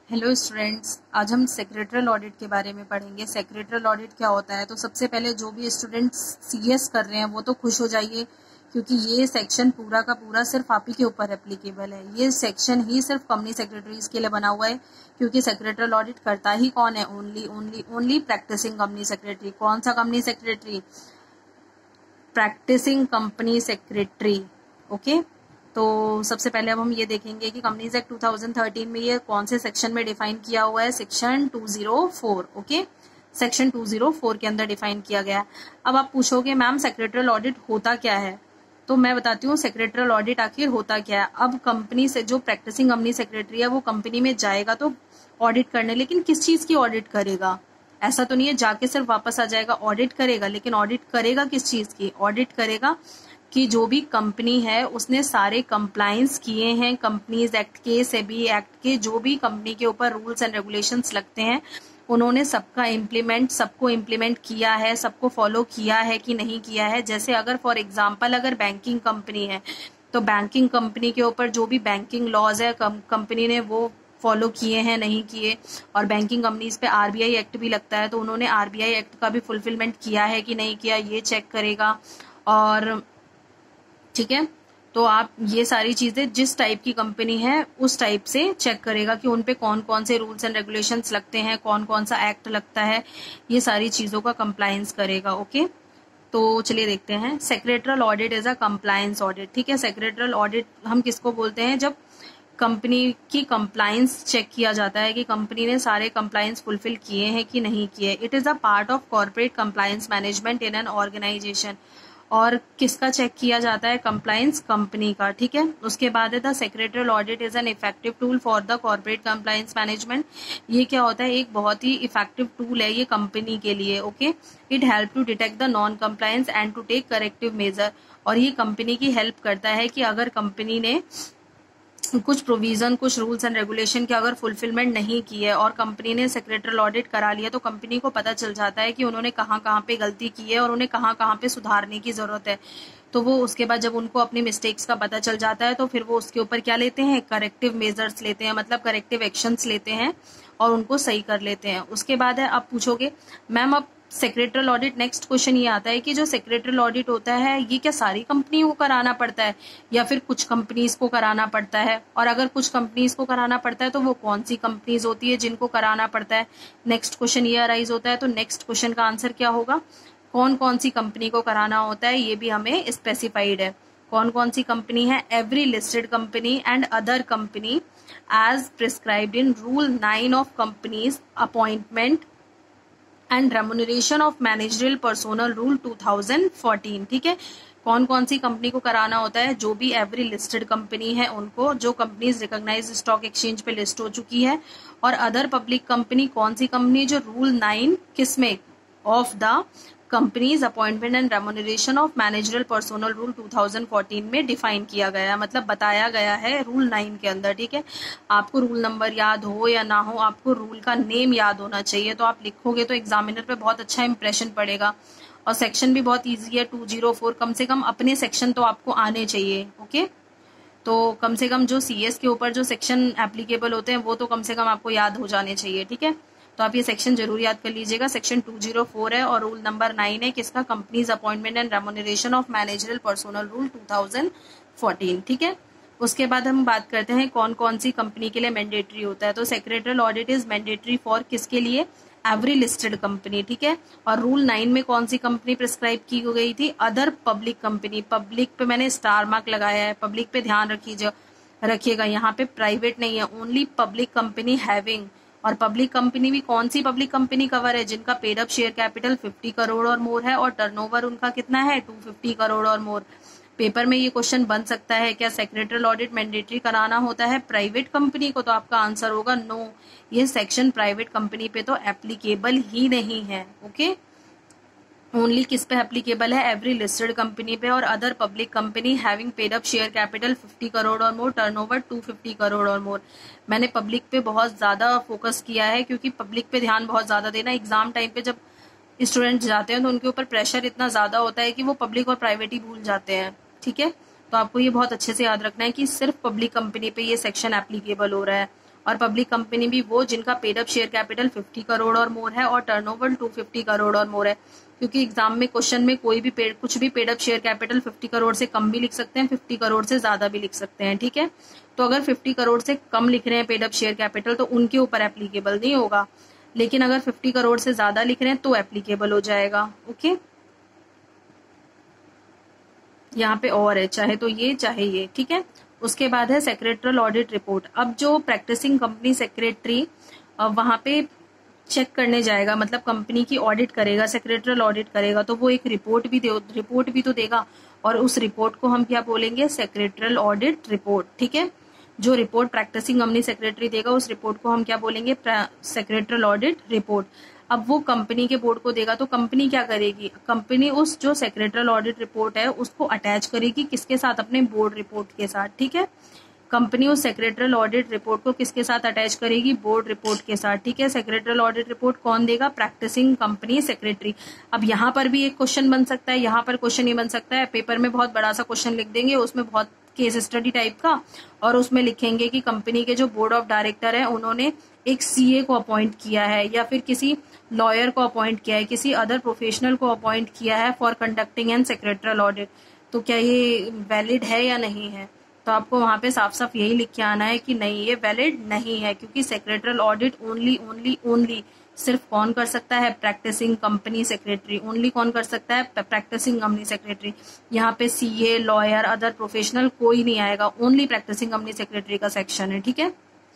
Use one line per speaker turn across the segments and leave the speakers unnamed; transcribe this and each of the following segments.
Hello students, आज हम secretarial audit के बारे में पढ़ेंगे। सेक्रेटरियल ऑडिट क्या होता है? तो सबसे पहले जो भी स्टूडेंट्स सीएस कर रहे हैं वो तो खुश हो जाइए, क्योंकि ये सेक्शन पूरा का पूरा सिर्फ आप ही के ऊपर एप्लीकेबल है। ये सेक्शन ही सिर्फ कंपनी सेक्रेटरीज के लिए बना हुआ है, क्योंकि सेक्रेटरियल ऑडिट करता ही कौन है? Only practicing company secretary. कौन सा company secretary? Practicing company secretary. Okay, तो सबसे पहले अब हम ये देखेंगे कि कंपनीज एक्ट 2013 में ये कौन से सेक्शन में डिफाइन किया हुआ है। सेक्शन 204। ओके, सेक्शन 204 के अंदर डिफाइन किया गया है। अब आप पूछोगे मैम सेक्रेटरियल ऑडिट होता क्या है? तो मैं बताती हूँ सेक्रेटरियल ऑडिट आखिर होता क्या है। अब कंपनी से जो प्रैक्टिसिंग कंपनी सेक्रेटरी है वो कंपनी में जाएगा तो ऑडिट करने, लेकिन किस चीज की ऑडिट करेगा? ऐसा तो नहीं है जाके सिर्फ वापस आ जाएगा, ऑडिट करेगा। लेकिन ऑडिट करेगा किस चीज की? ऑडिट करेगा कि जो भी कंपनी है उसने सारे कंप्लायंस किए हैं कंपनीज एक्ट के, सेबी एक्ट के, जो भी कंपनी के ऊपर रूल्स एंड रेगुलेशंस लगते हैं उन्होंने सबको इम्प्लीमेंट किया है, सबको फॉलो किया है कि नहीं किया है। जैसे अगर फॉर एग्जांपल अगर बैंकिंग कंपनी है तो बैंकिंग कंपनी के ऊपर जो भी बैंकिंग लॉज है कंपनी ने वो फॉलो किए हैं नहीं किए। और बैंकिंग कंपनीज पे आरबीआई एक्ट भी लगता है, तो उन्होंने आरबीआई एक्ट का भी फुलफिलमेंट किया है कि नहीं किया, ये चेक करेगा। और ठीक है, तो आप ये सारी चीजें जिस टाइप की कंपनी है उस टाइप से चेक करेगा कि उनपे कौन कौन से रूल्स एंड रेगुलेशंस लगते हैं, कौन कौन सा एक्ट लगता है, ये सारी चीजों का कंप्लायंस करेगा। ओके, तो चलिए देखते हैं। Secretarial audit is a compliance audit. ठीक है, सेक्रेटरियल ऑडिट हम किसको बोलते हैं? जब कंपनी की कंप्लायंस चेक किया जाता है कि कंपनी ने सारे कंप्लायंस फुलफिल किए हैं कि नहीं किए। It is a part of corporate compliance management in an organization. और किसका चेक किया जाता है? कंप्लायंस कंपनी का। ठीक है, उसके बाद है the secretarial audit is an effective tool for the corporate compliance management. ये क्या होता है? एक बहुत ही इफेक्टिव टूल है ये कंपनी के लिए। Okay, it help to detect the non compliance and to take corrective measure. और ये कंपनी की हेल्प करता है कि अगर कंपनी ने कुछ प्रोविजन, कुछ रूल्स एंड रेगुलेशन की अगर फुलफिलमेंट नहीं की है और कंपनी ने सेक्रेटरियल ऑडिट करा लिया, तो कंपनी को पता चल जाता है कि उन्होंने कहाँ कहाँ पे गलती की है और उन्हें कहाँ कहाँ पे सुधारने की जरूरत है। तो वो उसके बाद जब उनको अपनी मिस्टेक्स का पता चल जाता है तो फिर वो उसके ऊपर क्या लेते हैं? करेक्टिव मेजर्स लेते हैं, मतलब करेक्टिव एक्शंस लेते हैं और उनको सही कर लेते हैं। उसके बाद है, आप पूछोगे मैम अब सेक्रेटरियल ऑडिट, नेक्स्ट क्वेश्चन ये आता है कि जो सेक्रेटरियल ऑडिट होता है ये क्या सारी कंपनियों को कराना पड़ता है या फिर कुछ कंपनीज को कराना पड़ता है? और अगर कुछ कंपनीज को कराना पड़ता है तो वो कौन सी कंपनीज होती है जिनको कराना पड़ता है? नेक्स्ट क्वेश्चन ये अराइज होता है। तो नेक्स्ट क्वेश्चन का आंसर क्या होगा? कौन कौन सी कंपनी को कराना होता है ये भी हमें स्पेसिफाइड है। कौन कौन सी कंपनी है? Every listed company and other company as prescribed in rule 9 of companies appointment and remuneration of managerial personnel rule 2014। ठीक है, कौन कौन सी कंपनी को कराना होता है? जो भी एवरी लिस्टेड कंपनी है उनको, जो कंपनीज रिकॉग्नाइज्ड स्टॉक एक्सचेंज पे लिस्ट हो चुकी है। और अदर पब्लिक कंपनी कौन सी कंपनी? जो रूल 9 किसमें? Of the companies appointment and remuneration of managerial personnel rule 2014 में डिफाइन किया गया है, मतलब बताया गया है रूल 9 के अंदर। ठीक है, आपको रूल नंबर याद हो या ना हो, आपको रूल का नेम याद होना चाहिए। तो आप लिखोगे तो एग्जामिनर पे बहुत अच्छा इंप्रेशन पड़ेगा। और सेक्शन भी बहुत ईजी है 204। कम से कम अपने सेक्शन तो आपको आने चाहिए। ओके, तो कम से कम जो सीएस के ऊपर जो सेक्शन एप्लीकेबल होते हैं वो तो कम से कम आपको याद हो जाने चाहिए। ठीक है, तो आप ये सेक्शन जरूर याद कर लीजिएगा। सेक्शन 204 है और रूल नंबर 9 है किसका? Companies appointment and remuneration of managerial personnel rule 2014। ठीक है, उसके बाद हम बात करते हैं कौन कौन सी कंपनी के लिए मैंडेटरी होता है। तो secretarial audit is mandatory for किसके लिए? Every listed company. ठीक है, और रूल 9 में कौन सी कंपनी प्रिस्क्राइब की गई थी? Other public company. पब्लिक पे मैंने स्टार मार्क लगाया है, पब्लिक पे ध्यान रखिएगा, यहाँ पे प्राइवेट नहीं है, ओनली पब्लिक कंपनी हैविंग। और पब्लिक कंपनी भी कौन सी पब्लिक कंपनी कवर है? जिनका paid up share capital 50 crore और मोर है और टर्नओवर उनका कितना है? 250 करोड़ और मोर। पेपर में ये क्वेश्चन बन सकता है, क्या सेक्रेटरियल ऑडिट मैंडेटरी कराना होता है प्राइवेट कंपनी को? तो आपका आंसर होगा नो, ये सेक्शन प्राइवेट कंपनी पे तो एप्लीकेबल ही नहीं है। ओके, ओनली किस पे एप्लीकेबल है? एवरी लिस्टेड कंपनी पे और other public company having paid up share capital 50 crore और मोर, टर्नओवर 250 करोड़ और मोर। मैंने पब्लिक पे बहुत ज्यादा फोकस किया है क्योंकि पब्लिक पे ध्यान बहुत ज्यादा देना। एग्जाम टाइम पे जब स्टूडेंट जाते हैं तो उनके ऊपर प्रेशर इतना ज्यादा होता है कि वो पब्लिक और प्राइवेट ही भूल जाते हैं। ठीक है, तो आपको ये बहुत अच्छे से याद रखना है कि सिर्फ पब्लिक कंपनी पे ये सेक्शन एप्लीकेबल हो रहा है। और पब्लिक कंपनी भी वो जिनका paid up share capital 50 crore और मोर है और टर्नओवर 250 करोड़ और मोर है। क्योंकि एग्जाम में क्वेश्चन में कोई भी कुछ भी paid up share capital 50 crore से कम भी लिख सकते हैं, 50 करोड़ से ज्यादा भी लिख सकते हैं, ठीक है। तो अगर 50 करोड़ से कम लिख रहे हैं पेड अप शेयर कैपिटल तो उनके ऊपर एप्लीकेबल नहीं होगा, लेकिन अगर 50 करोड़ से ज्यादा लिख रहे हैं तो एप्लीकेबल हो जाएगा। ओके, यहाँ पे और है, चाहे तो ये चाहे ये, ठीक है। उसके बाद है सेक्रेटरल ऑडिट रिपोर्ट। अब जो प्रैक्टिसिंग कंपनी सेक्रेटरी वहां पे चेक करने जाएगा, मतलब कंपनी की ऑडिट करेगा, सेक्रेटरल ऑडिट करेगा, तो वो एक रिपोर्ट भी तो देगा, और उस रिपोर्ट को हम क्या बोलेंगे, सेक्रेटरल ऑडिट रिपोर्ट, ठीक है। जो रिपोर्ट प्रैक्टिसिंग कंपनी सेक्रेटरी देगा उस रिपोर्ट को हम क्या बोलेंगे, सेक्रेटरल ऑडिट रिपोर्ट। अब वो कंपनी के बोर्ड को देगा तो कंपनी क्या करेगी, कंपनी उस जो सेक्रेटरल ऑडिट रिपोर्ट है उसको अटैच करेगी किसके साथ, अपने बोर्ड रिपोर्ट के साथ, ठीक है। कंपनी उस सेक्रेटरल ऑडिट रिपोर्ट को किसके साथ अटैच करेगी, बोर्ड रिपोर्ट के साथ, ठीक है। सेक्रेटरल ऑडिट रिपोर्ट कौन देगा, प्रैक्टिसिंग कंपनी सेक्रेटरी। अब यहाँ पर भी एक क्वेश्चन बन सकता है, यहाँ पर क्वेश्चन ये बन सकता है, पेपर में बहुत बड़ा सा क्वेश्चन लिख देंगे, उसमें बहुत केस स्टडी टाइप का, और उसमें लिखेंगे कि कंपनी के जो बोर्ड ऑफ डायरेक्टर है उन्होंने एक सीए को अपॉइंट किया है, या फिर किसी लॉयर को अपॉइंट किया है, किसी अदर प्रोफेशनल को अपॉइंट किया है for conducting and secretarial audit. तो क्या ये वैलिड है या नहीं है, तो आपको वहां पे साफ साफ यही लिख के आना है कि नहीं, ये वैलिड नहीं है, क्योंकि सेक्रेटरल ऑडिट ओनली सिर्फ कौन कर सकता है, प्रैक्टिसिंग कंपनी सेक्रेटरी। ओनली कौन कर सकता है, प्रैक्टिसिंग कंपनी सेक्रेटरी। यहाँ पे सीए, लॉयर, अदर प्रोफेशनल कोई नहीं आएगा, ओनली प्रैक्टिसिंग कंपनी सेक्रेटरी का सेक्शन है, ठीक है।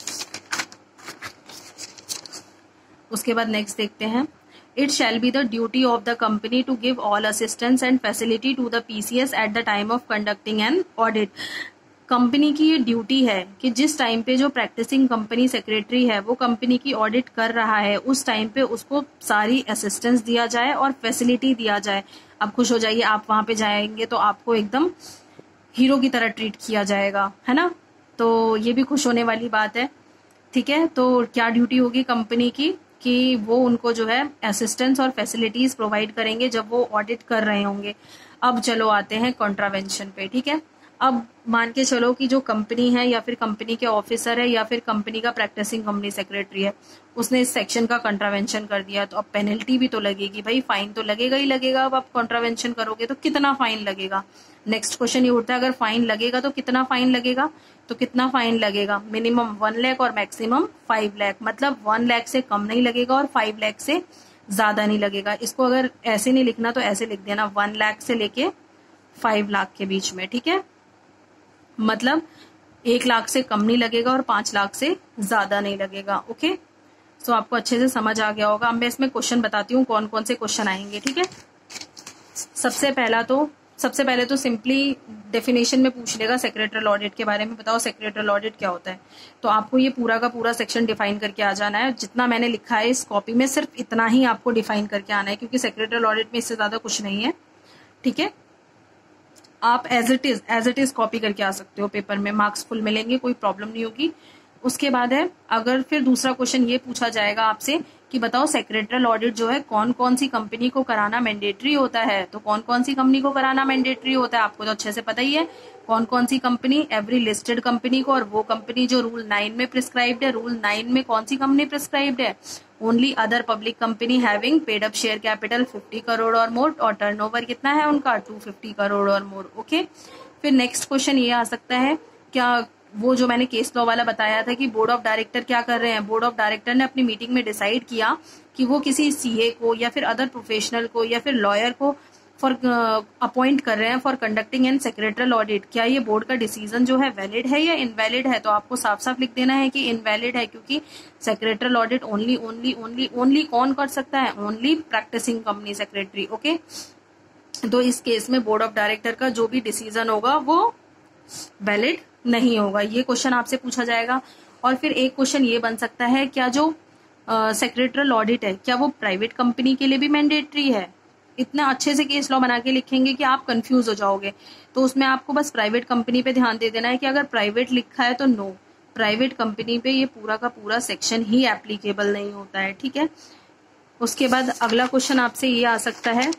उसके बाद नेक्स्ट देखते हैं, it shall be the duty of the company to give all assistance and facility to the PCS at the time of conducting an audit. Company की ये ड्यूटी है कि जिस टाइम पे जो प्रैक्टिसिंग कंपनी सेक्रेटरी है वो कंपनी की ऑडिट कर रहा है उस टाइम पे उसको सारी असिस्टेंस दिया जाए और फैसिलिटी दिया जाए। अब खुश हो जाइए, आप वहां पे जाएंगे तो आपको एकदम हीरो की तरह ट्रीट किया जाएगा, है ना। तो ये भी खुश होने वाली बात है, ठीक है। तो क्या ड्यूटी होगी कंपनी की कि वो उनको जो है असिस्टेंस और फैसिलिटीज प्रोवाइड करेंगे जब वो ऑडिट कर रहे होंगे। अब चलो आते हैं कॉन्ट्रावेंशन पे, ठीक है। अब मान के चलो कि जो कंपनी है या फिर कंपनी के ऑफिसर है या फिर कंपनी का प्रैक्टिसिंग कंपनी सेक्रेटरी है, उसने इस सेक्शन का कॉन्ट्रावेंशन कर दिया, तो अब पेनल्टी भी तो लगेगी भाई, फाइन तो लगेगा ही लगेगा। अब आप कॉन्ट्रावेंशन करोगे तो कितना फाइन लगेगा। नेक्स्ट क्वेश्चन ये उठता है, अगर फाइन लगेगा तो कितना फाइन लगेगा, तो कितना फाइन लगेगा, मिनिमम 1 लाख और मैक्सिमम 5 लाख। मतलब 1 लाख से कम नहीं लगेगा और 5 लाख से ज्यादा नहीं लगेगा। इसको अगर ऐसे नहीं लिखना तो ऐसे लिख देना, 1 लाख से लेके 5 लाख के बीच में, ठीक है। मतलब 1 लाख से कम नहीं लगेगा और 5 लाख से ज्यादा नहीं लगेगा। ओके, सो आपको अच्छे से समझ आ गया होगा। अब मैं इसमें क्वेश्चन बताती हूँ कौन कौन से क्वेश्चन आएंगे, ठीक है। सबसे पहले तो सिंपली डेफिनेशन में पूछ लेगा सेक्रेटरल ऑडिट के बारे में, बताओ सेक्रेटरल ऑडिट क्या होता है। तो आपको ये पूरा का पूरा सेक्शन डिफाइन करके आ जाना है। जितना मैंने लिखा है इस कॉपी में सिर्फ इतना ही आपको डिफाइन करके आना है, क्योंकि सेक्रेटरल ऑडिट में इससे ज्यादा कुछ नहीं है, ठीक है। आप एज इट इज कॉपी करके आ सकते हो पेपर में, मार्क्स फुल मिलेंगे, कोई प्रॉब्लम नहीं होगी। उसके बाद है, अगर फिर दूसरा क्वेश्चन ये पूछा जाएगा आपसे कि बताओ सेक्रेटरल ऑडिट जो है कौन कौन सी कंपनी को कराना मैंडेटरी होता है। तो कौन कौन सी कंपनी को कराना मैंडेटरी होता है आपको तो अच्छे से पता ही है। कौन कौन सी कंपनी, एवरी लिस्टेड कंपनी को, और वो कंपनी जो रूल 9 में प्रिस्क्राइब्ड है। रूल 9 में कौन सी कंपनी प्रिस्क्राइब्ड है, only other public company having paid up share capital 50 crore और मोर, और टर्नओवर कितना है उनका 250 करोड़ और मोर। ओके, फिर नेक्स्ट क्वेश्चन ये आ सकता है, क्या वो जो मैंने केस लॉ वाला बताया था कि बोर्ड ऑफ डायरेक्टर क्या कर रहे हैं, बोर्ड ऑफ डायरेक्टर ने अपनी मीटिंग में डिसाइड किया कि वो किसी सीए को या फिर अदर प्रोफेशनल को या फिर लॉयर को फॉर अपॉइंट कर रहे हैं for conducting and secretarial audit. क्या ये बोर्ड का डिसीजन जो है वैलिड है या इनवैलिड है, तो आपको साफ साफ लिख देना है कि इनवैलिड है, क्योंकि सेक्रेटरल ऑडिट ओनली कौन कर सकता है, only practicing company secretary. Okay, तो इस केस में बोर्ड ऑफ डायरेक्टर का जो भी डिसीजन होगा वो वैलिड नहीं होगा। ये क्वेश्चन आपसे पूछा जाएगा। और फिर एक क्वेश्चन ये बन सकता है, क्या जो सेक्रेटरल ऑडिट है क्या वो प्राइवेट कंपनी के लिए भी मैंडेटरी है। इतना अच्छे से केस लॉ बना के लिखेंगे कि आप कंफ्यूज हो जाओगे। तो उसमें आपको बस प्राइवेट कंपनी पे ध्यान दे देना है कि अगर प्राइवेट लिखा है तो नो, प्राइवेट कंपनी पे ये पूरा का पूरा सेक्शन ही एप्लीकेबल नहीं होता है, ठीक है। उसके बाद अगला क्वेश्चन आपसे ये आ सकता है,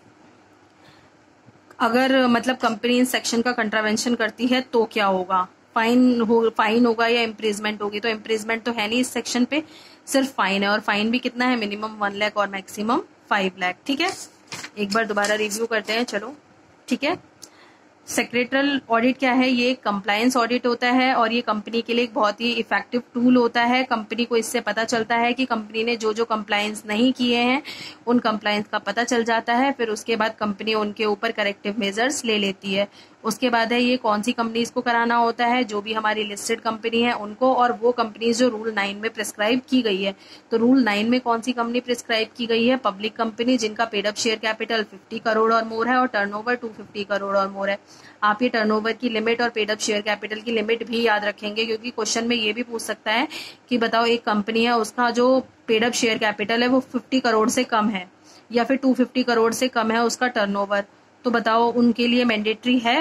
अगर मतलब कंपनी इस सेक्शन का कंट्रावेंशन करती है तो क्या होगा। फाइन होगा या इम्प्रीजमेंट होगी। तो इम्प्रीजमेंट तो है नहीं इस सेक्शन पे, सिर्फ फाइन है, और फाइन भी कितना है, मिनिमम 1 लाख और मैक्सिमम 5 लाख। ठीक है, एक बार दोबारा रिव्यू करते हैं, चलो ठीक है। सेक्रेटरल ऑडिट क्या है, ये कंप्लायंस ऑडिट होता है और ये कंपनी के लिए एक बहुत ही इफेक्टिव टूल होता है। कंपनी को इससे पता चलता है कि कंपनी ने जो जो कंप्लायंस नहीं किए हैं उन कंप्लायंस का पता चल जाता है, फिर उसके बाद कंपनी उनके ऊपर करेक्टिव मेजर्स ले लेती है। उसके बाद है ये कौन सी कंपनीज को कराना होता है, जो भी हमारी लिस्टेड कंपनी है उनको, और वो कंपनीज जो रूल 9 में प्रिस्क्राइब की गई है। तो रूल 9 में कौन सी कंपनी प्रिस्क्राइब की गई है, पब्लिक कंपनी जिनका paid up share capital 50 crore और मोर है और टर्नओवर 250 करोड़ और मोर है। आप ये टर्नओवर की लिमिट और पेड अप शेयर कैपिटल की लिमिट भी याद रखेंगे, क्योंकि क्वेश्चन में ये भी पूछ सकता है कि बताओ एक कंपनी है उसका जो पेड अप शेयर कैपिटल है वो 50 करोड़ से कम है या फिर 250 करोड़ से कम है उसका टर्नओवर, तो बताओ उनके लिए मैंडेटरी है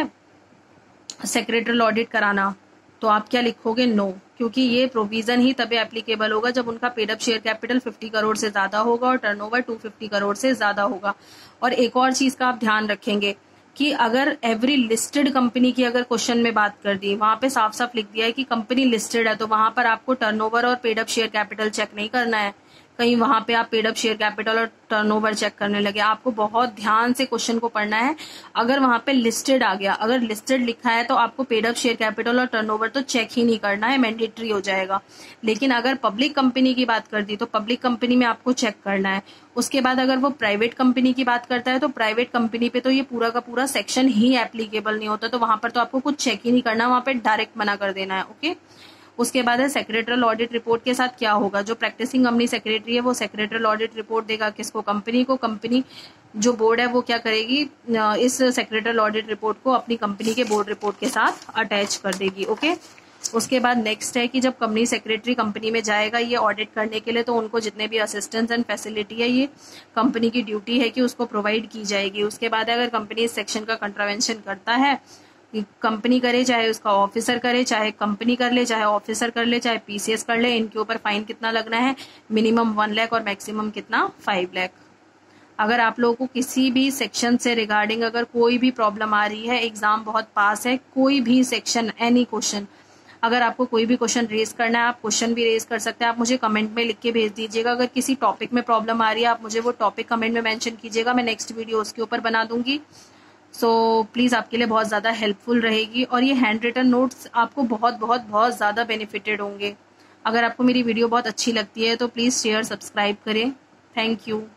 सेक्रेटरल ऑडिट कराना। तो आप क्या लिखोगे, नो, क्योंकि ये प्रोविजन ही तभी एप्लीकेबल होगा जब उनका paid up share capital 50 crore से ज्यादा होगा और टर्नओवर 250 करोड़ से ज्यादा होगा। और एक और चीज का आप ध्यान रखेंगे कि अगर एवरी लिस्टेड कंपनी की अगर क्वेश्चन में बात कर दी, वहां पे साफ साफ लिख दिया है कि कंपनी लिस्टेड है, तो वहां पर आपको टर्नओवर और paid up share capital check नहीं करना है। कहीं वहां पे आप पेड अप शेयर कैपिटल और टर्नओवर चेक करने लगे, आपको बहुत ध्यान से क्वेश्चन को पढ़ना है। अगर वहां पे लिस्टेड आ गया, अगर लिस्टेड लिखा है तो आपको पेड अप शेयर कैपिटल और टर्नओवर तो चेक ही नहीं करना है, मैंडेटरी हो जाएगा। लेकिन अगर पब्लिक कंपनी की बात कर दी तो पब्लिक कंपनी में आपको चेक करना है। उसके बाद अगर वो प्राइवेट कंपनी की बात करता है तो प्राइवेट कंपनी पे तो ये पूरा का पूरा सेक्शन ही एप्लीकेबल नहीं होता, तो वहां पर तो आपको कुछ चेक ही नहीं करना, वहां पे डायरेक्ट मना कर देना है। ओके, उसके बाद है सेक्रेटरल ऑडिट रिपोर्ट के साथ क्या होगा, जो प्रैक्टिसिंग कंपनी सेक्रेटरी है वो सेक्रेटरल ऑडिट रिपोर्ट देगा किसको, कंपनी को। कंपनी जो बोर्ड है वो क्या करेगी, इस सेक्रेटरल ऑडिट रिपोर्ट को अपनी कंपनी के बोर्ड रिपोर्ट के साथ अटैच कर देगी। ओके, उसके बाद नेक्स्ट है कि जब कंपनी सेक्रेटरी कंपनी में जाएगा ये ऑडिट करने के लिए, तो उनको जितने भी असिस्टेंस एंड फैसिलिटी है ये कंपनी की ड्यूटी है कि उसको प्रोवाइड की जाएगी। उसके बाद अगर कंपनी इस सेक्शन का कंट्रावेंशन करता है, कंपनी करे चाहे उसका ऑफिसर करे, चाहे कंपनी कर ले, चाहे ऑफिसर कर ले, चाहे पीसीएस कर ले, इनके ऊपर फाइन कितना लगना है, मिनिमम 1 लाख और मैक्सिमम कितना 5 लाख। अगर आप लोगों को किसी भी सेक्शन से रिगार्डिंग अगर कोई भी प्रॉब्लम आ रही है, एग्जाम बहुत पास है, कोई भी सेक्शन एनी क्वेश्चन, अगर आपको कोई भी क्वेश्चन रेज करना है आप क्वेश्चन भी रेज कर सकते हैं। आप मुझे कमेंट में लिख के भेज दीजिएगा। अगर किसी टॉपिक में प्रॉब्लम आ रही है आप मुझे वो टॉपिक कमेंट में मेंशन कीजिएगा, मैं नेक्स्ट वीडियो उसके ऊपर बना दूंगी। सो प्लीज़ आपके लिए बहुत ज़्यादा हेल्पफुल रहेगी, और ये हैंड रिटन नोट्स आपको बहुत बहुत बहुत ज़्यादा बेनिफिटेड होंगे। अगर आपको मेरी वीडियो बहुत अच्छी लगती है तो प्लीज़ शेयर सब्सक्राइब करें। Thank you.